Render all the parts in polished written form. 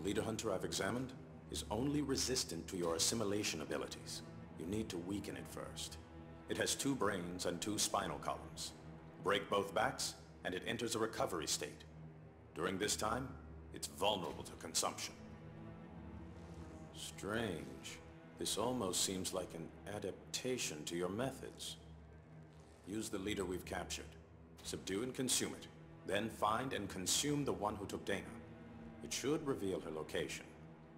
leader hunter I've examined is only resistant to your assimilation abilities. You need to weaken it first. It has 2 brains and 2 spinal columns. Break both backs, and it enters a recovery state. During this time, it's vulnerable to consumption. Strange. This almost seems like an adaptation to your methods. Use the leader we've captured. Subdue and consume it. Then find and consume the one who took Dana. It should reveal her location.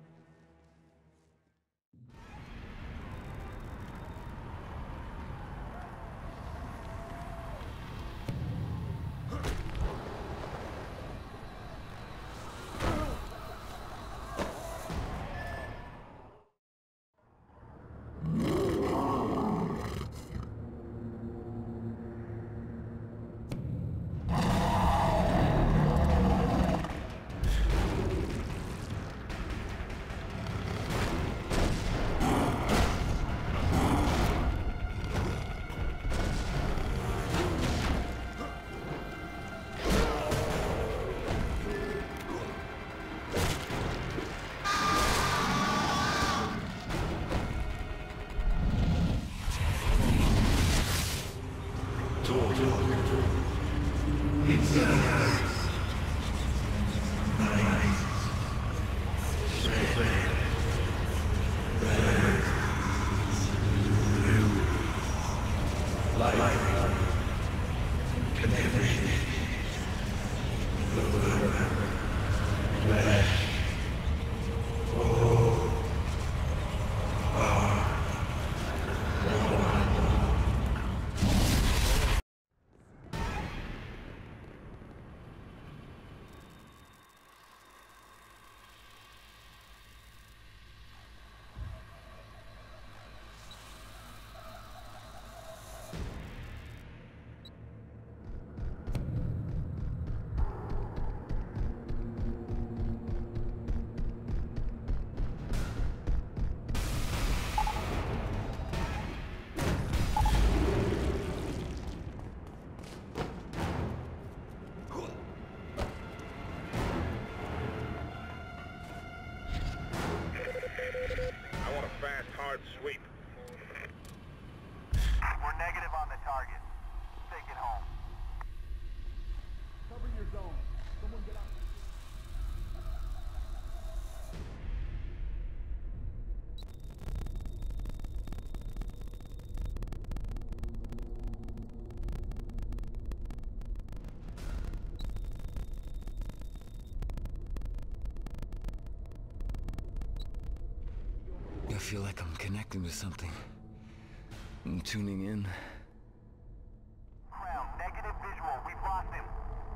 Sweep. We're negative on the target. Take it home. Cover your zone. Someone get out. I feel like I'm connecting to something. I'm tuning in. Crown, negative visual. We've lost him.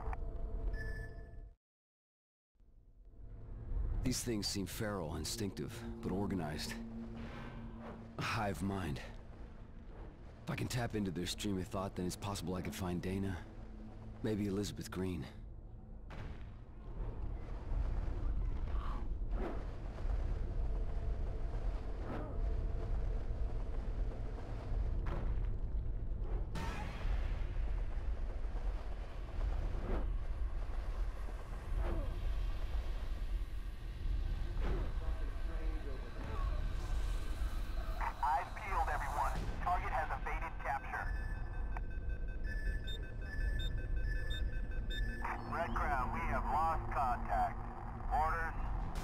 These things seem feral, instinctive, but organized. A hive mind. If I can tap into their stream of thought, then it's possible I could find Dana. Maybe Elizabeth Green. Eyes peeled, everyone. Target has evaded capture. Red Crown, we have lost contact. Orders.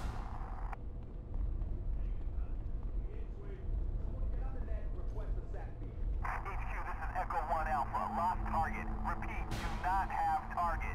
HQ, this is Echo 1 Alpha. Lost target. Repeat, do not have target.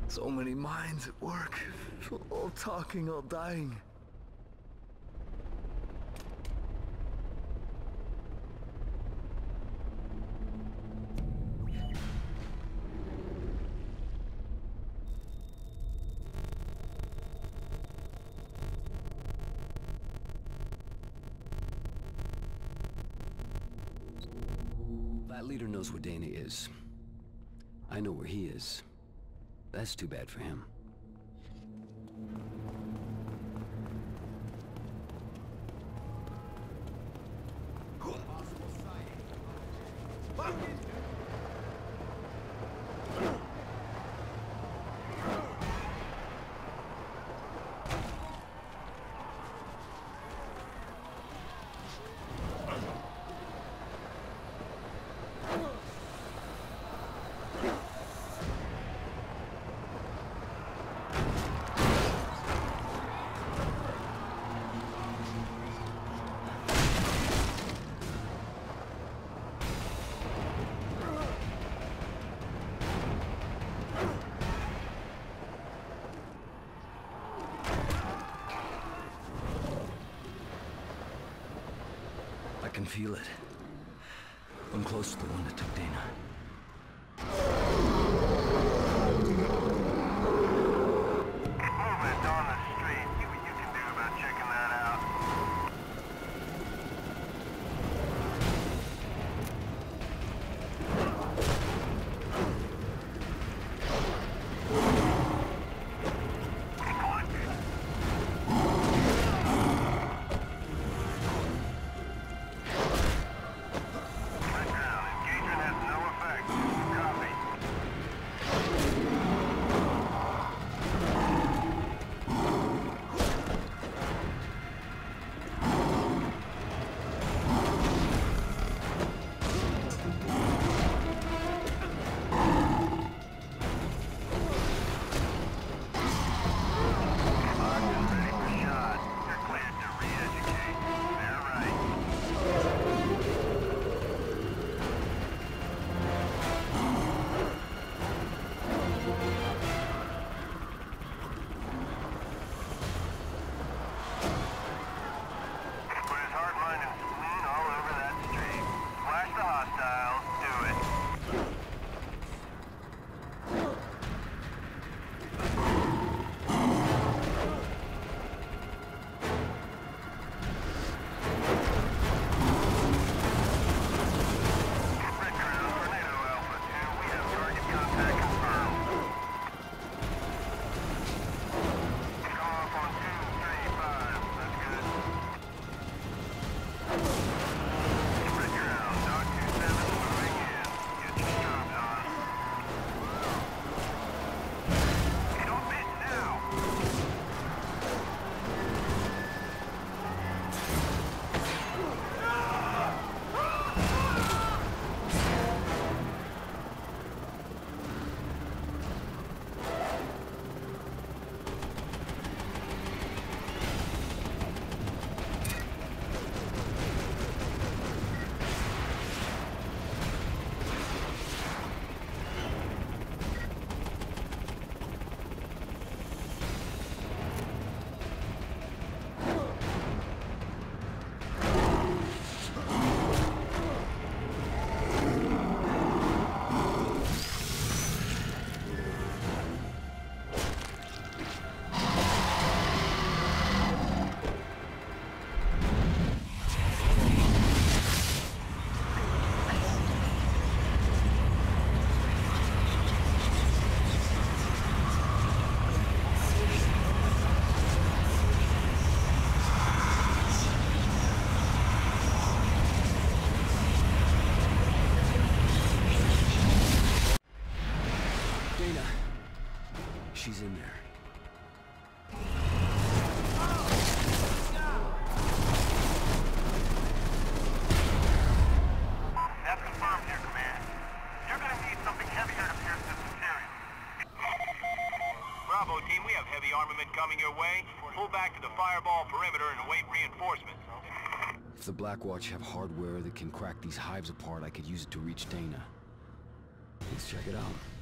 So many minds at work. All talking, all dying. That leader knows where Dana is. I know where he is. That's too bad for him. I can feel it. I'm close to the one that took Dana. Movement on the street. See what you can do about checking that out. She's in there. That's confirmed here, Command. You're gonna need something heavier to pierce this material. Bravo team, we have heavy armament coming your way. Pull back to the fireball perimeter and await reinforcements. If the Blackwatch have hardware that can crack these hives apart, I could use it to reach Dana. Let's check it out.